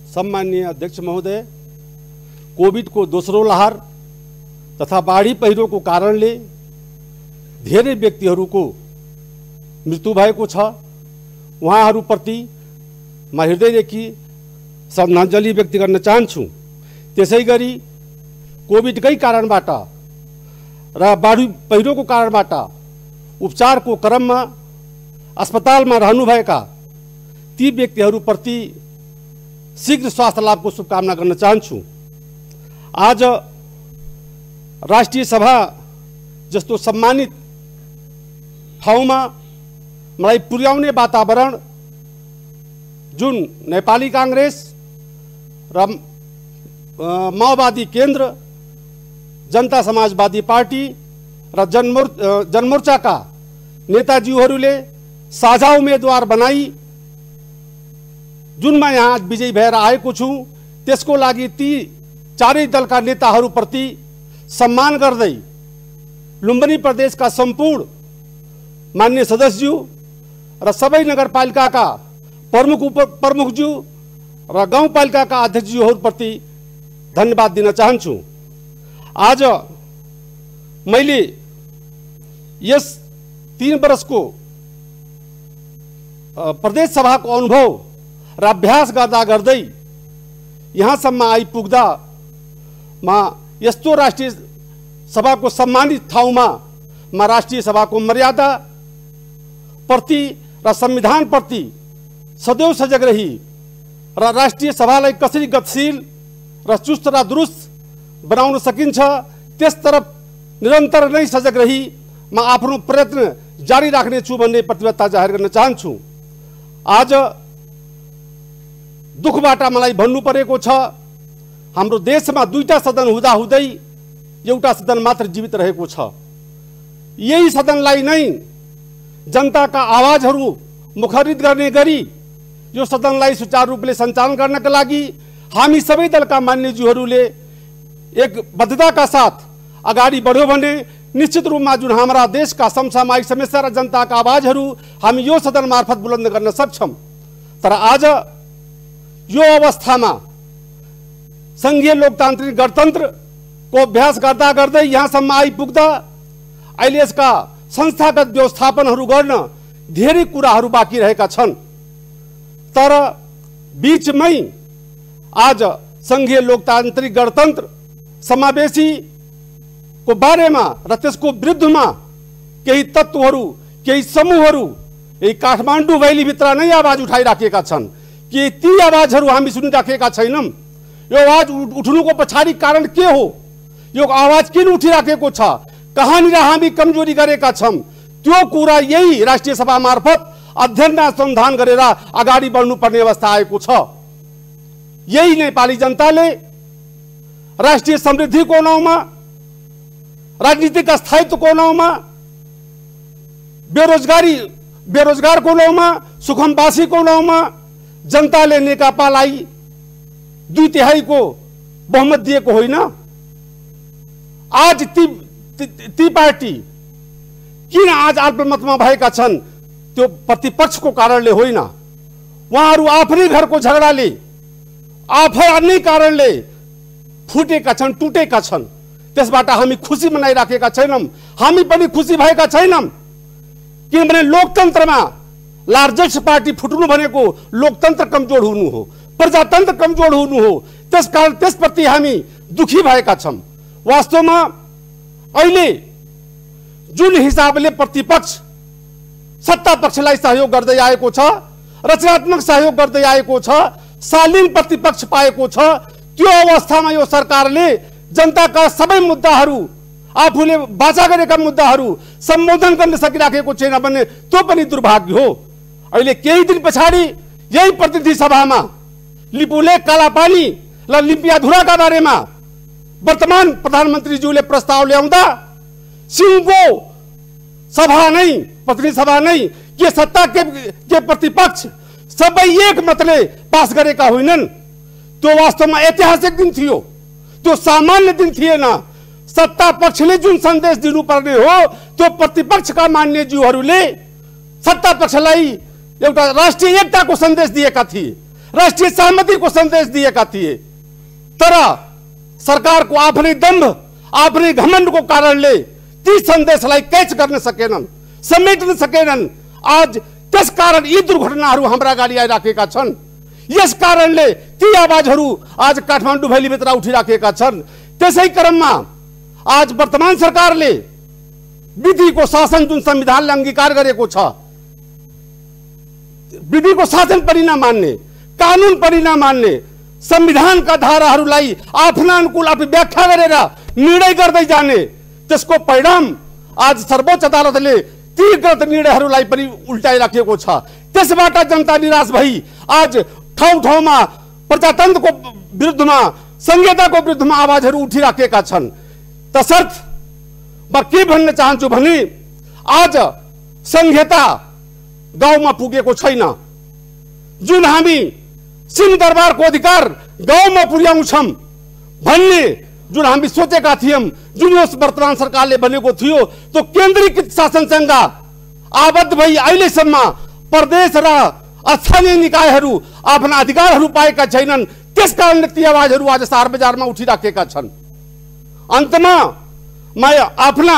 सम्माननीय अध्यक्ष महोदय, कोभिड को दोस्रो लहर तथा बाढी पहिरोको कारणले धेरै व्यक्तिहरूको मृत्यु भएको छ। उहाँहरूप्रति म हृदयदेखि श्रद्धाञ्जली व्यक्त गर्न चाहन्छु। त्यसैगरी कोभिडकै कारणबाट र बाढी पहिरोको कारणबाट उपचारको क्रममा अस्पतालमा रहनुभएका ती व्यक्तिहरूप्रति शीघ्र स्वास्थ्य लाभको शुभकामना गर्न चाहन्छु। आज राष्ट्रिय सभा जस्तो सम्मानित ठाउँमा मलाई पुर्याउने वातावरण जुन नेपाली कांग्रेस र माओवादी केन्द्र, जनता समाजवादी पार्टी र जनमोर्चाका नेताजीहरूले साझा उम्मेदवार बनाई जुन म यहाँ विजयी भएर आएको छु, त्यसको लागि ती चारै दलका नेताहरूप्रति सम्मान गर्दै लुम्बिनी प्रदेशका सम्पूर्ण मान्य सदस्यज्यू र सबै नगरपालिकाका प्रमुखज्यू र गाउँपालिकाका अध्यक्षज्यूहरूप्रति धन्यवाद दिन चाहन्छु। आज मैले यस 3 वर्षको प्रदेश सभाको अनुभव र अभ्यास गर्दा गर्दै यहाँसम्म आइपुग्दा म यस्तो राष्ट्रिय सभाको सम्मानित ठाउँमा म राष्ट्रिय सभाको मर्यादा प्रति र संविधान प्रति सदैव सजग रही र राष्ट्रिय सभालाई कसरी गतिशील र चुस्त र दुरुस्त बनाउन सकिन्छ त्यसतर्फ निरन्तर नै सजग रही म आफ्नो प्रयत्न जारी राख्नेछु भन्ने प्रतिबद्धता जाहेर गर्न चाहन्छु। आज दुखबाट मलाई भन्नु परेको छ, हाम्रो देशमा 2टा सदन हुँदाहुँदै एउटा सदन मात्र जीवित रहेको छ। यही सदनलाई नै जनताका आवाजहरू मुखरित गर्ने गरी यो सदनलाई सुचारू रूपले सञ्चालन गर्नका लागि हामी सबै दलका मान्यज्यूहरूले एक बद्धताका साथ अगाडि बढ्यो भने निश्चित रूपमा जुन हाम्रा देशका समसामयिक समस्या र जनताका आवाजहरू हामी यो सदन मार्फत बुलन्द गर्न सक्छौं। तर आज यो अवस्थामा संघीय लोकतान्त्रिक गणतन्त्रको अभ्यास गर्दा गर्दै यहाँसम्म आइपुग्दा अहिले यसका संस्थागत व्यवस्थापनहरू गर्न धेरै कुराहरू बाँकी रहेका छन्। तर बीचमै आज संघीय लोकतान्त्रिक गणतन्त्र समावेशी को बारेमा र त्यसको विरुद्धमा केही तत्त्वहरू, केही समूहहरू यही काठमाडौँ भैलीभित्र नै आवाज उठाइराखेका छन् कि ती आवाजहरू हामी सुनिराखेका छैनौं। यो आवाज उठ्नुको पछाडि कारण के हो? यो आवाज किन उठिराखेको छ? कहाँनिर हामी कमजोरी गरेका छौं? त्यो कुरा यही राष्ट्रिय सभा मार्फत अध्ययन र अनुसन्धान गरेर अगाडि बढ्नुपर्ने अवस्था आएको छ। यही नेपाली जनताले राष्ट्रिय समृद्धिको नाउँमा, राजनीतिक स्थायित्वको नाउँमा, बेरोजगारको नाउँमा, सुखमवासीको नाउँमा जनताले नेकपालाई 2/3 को बहुमत दिएको होइन। आज ती पार्टी किन आज अल्पमतमा भएका छन्? त्यो प्रतिपक्षको कारणले होइन, उहाँहरू आफ्नै घरको झगडाले, आफ्नै कारणले फुटेका छन्, टुटेका छन्। त्यसबाट हामी खुसी मनाइराखेका छैनौं, हामी पनि खुसी भएका छैनौं। किनभने लोकतन्त्रमा लार्जेस्ट पार्टी फुट्नु भनेको लोकतन्त्र कमजोर हुनु हो, प्रजातन्त्र कमजोर हुनु हो। त्यसकारण त्यसप्रति हामी दुखी भएका छौं। वास्तवमा अहिले जुन हिसाबले प्रतिपक्ष सत्ता पक्षलाई सहयोग गर्दै आएको छ, रचनात्मक सहयोग गर्दै आएको छ, शालीन प्रतिपक्ष पाएको छ, त्यो अवस्थामा यो सरकारले जनताका सबै मुद्दाहरू, आफूले बाचा गरेका मुद्दाहरू सम्बोधन गर्न सकिराखेको छैन भन्ने त्यो पनि दुर्भाग्य हो। अहिले केही दिन पछाडि यही प्रतिनिधि सभामा लिपुलेक, कालापानी र लिम्पियाधुराका बारेमा वर्तमान प्रधानमन्त्रीज्यूले प्रस्ताव ल्याउँदा सिंहको सभा नै, प्रतिनिधि सभा नै, के सत्ता के प्रतिपक्ष सबै एक मतले पास गरेका होइनन्। त्यो वास्तवमा ऐतिहासिक दिन थियो, त्यो सामान्य दिन थिएन। सत्ता पक्षले जुन सन्देश दिनुपर्ने हो त्यो प्रतिपक्षका मान्यज्यूहरूले सत्ता पक्षलाई एउटा राष्ट्रिय एकताको सन्देश दिएका थिए राष्ट्रिय सहमतिको सन्देश दिएका थिए। तर सरकारको आफ्नै दम्भ, आफ्नै घमण्डको कारणले ती सन्देशलाई कैच गर्न सकेनन्, समेट्न सकेनन्। आज त्यसकारण यी दुर्घटनाहरू हाम्रा अगाडि आइराखेका छन्। यस कारणले ती आवाजहरू आज काठमाडौँ भैलीभित्र उठिराखेका छन्। त्यसै क्रममा आज वर्तमान सरकारले विधिको शासन, जुन संविधानले अंगीकार गरेको छ, विधिको शासन पनि नमान्ने, कानुन पनि नमान्ने, संविधानका धाराहरूलाई आफ्ना अनुकूल आफै व्याख्या गरेर निर्णय गर्दै जाने, त्यसको परिणाम आज सर्वोच्च अदालतले ती गलत निर्णयहरूलाई पनि उल्टाइराखेको छ। त्यसबाट जनता निराश भई आज ठाउँ ठाउँमा प्रजातन्त्रको विरुद्धमा, संहिताको विरुद्धमा आवाजहरू उठिराखेका छन्। तसर्थ म के भन्न चाहन्छु भने आज संहिता गाउँमा पुगेको छैन। जुन हामी सिंहदरबारको अधिकार गाउँमा पुर्याउँछौं भन्ने जुन हामी सोचेका थियौं, जुन यस वर्तमान सरकारले भनेको थियो, त्यो केन्द्रीकृत शासनसँग आबद्ध भई अहिलेसम्म प्रदेश र स्थानीय निकायहरू आफ्ना अधिकारहरू पाएका छैनन्। त्यसकारणले ती आवाजहरू आज शहर बजारमा उठिराखेका छन्। अन्तमा म आफ्ना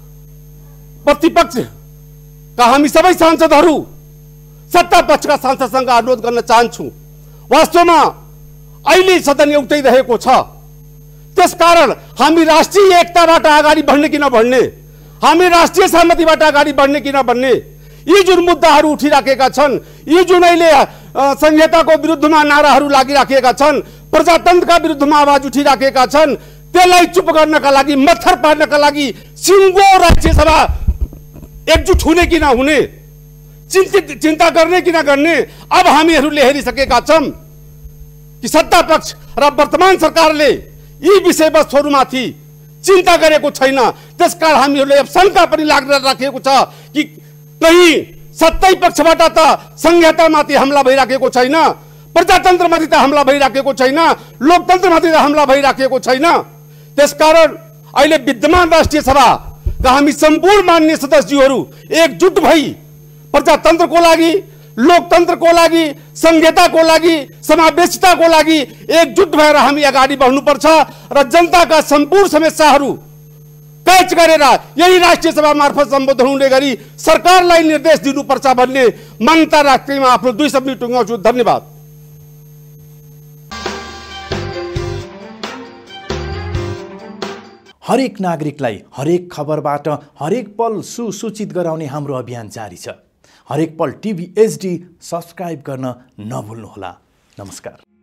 प्रतिपक्षका हामी सबै सांसदहरू, सत्ता पक्षका सांसदसँग अनुरोध गर्न चाहन्छु। वास्तवमा अहिले सदन एउटै रहेको छ, त्यसकारण हामी राष्ट्रिय एकताबाट अगाडि बढ्ने कि नबढ्ने, हामी राष्ट्रिय सहमतिबाट अगाडि बढ्ने कि नबढ्ने, यी जुन मुद्दाहरू उठिराखेका छन्, यी जुन अहिले संहिताको विरुद्धमा नाराहरू लागिराखेका छन्, प्रजातन्त्रका विरुद्धमा आवाज उठिराखेका छन्, त्यसलाई चुप गर्नका लागि, मत्थर पार्नका लागि सिङ्गो राज्य सभा एकजुट हुने कि नहुने, चिन्ता गर्ने कि नगर्ने अब हामीहरूले हेरिसकेका छौं कि सत्ता पक्ष र वर्तमान सरकारले यी विषयवस्तुहरूमाथि चिन्ता गरेको छैन। त्यसकारण हामीहरूले अब शंका पनि लागिराखेको छ कि कहीं सत्तै पक्षबाट त संहितामाथि हमला भइराखेको छैन, प्रजातन्त्रमाथि त हमला भइराखेको छैन, लोकतन्त्रमाथि त हमला भइराखेको छैन। त्यसकारण अहिले विद्यमान राष्ट्रिय सभाका हामी सम्पूर्ण मान्य सदस्यहरू एकजुट भई प्रजातन्त्रको लागि, लोकतन्त्रको लागि, संहिताको लागि, समावेशिताको लागि एकजुट भएर हामी अगाडि बढ्नुपर्छ र जनताका सम्पूर्ण समस्याहरू कैच गरेर यही राष्ट्रिय सभा मार्फत सम्बोधन हुने गरी सरकारलाई निर्देश दिनुपर्छ भन्ने मान्यता राख्दैमा आफ्नो 2 शब्द टुङ्गाउँछु। धन्यवाद। हरेक नागरिकलाई हरेक खबरबाट हरेक पल सुसूचित गराउने हाम्रो अभियान जारी छ। हरेक पल टिभी HD सब्स्क्राइब गर्न नभुल्नुहोला। नमस्कार।